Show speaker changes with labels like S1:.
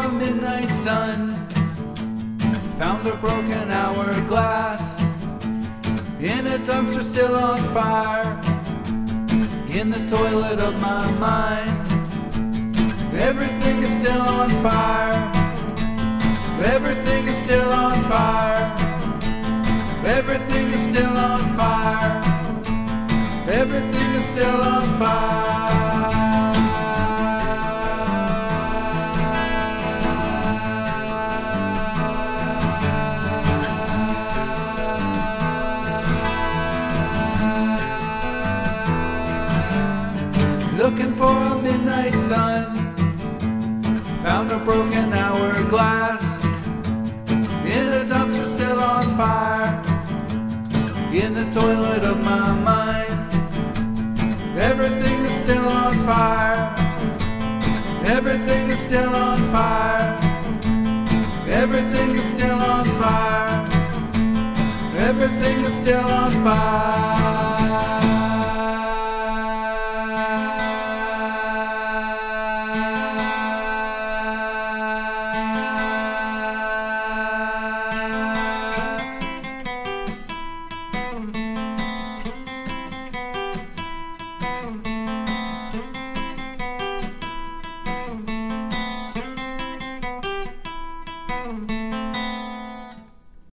S1: a midnight sun, found a broken hourglass in a dumpster still on fire, in the toilet of my mind. Everything is still on fire. Everything is still on fire. Everything is still on fire. Everything is still on fire. Looking for a midnight sun, found a broken hourglass in a dumpster still on fire, in the toilet of my mind. Everything is still on fire. Everything is still on fire. Everything is still on fire. Everything is still on fire.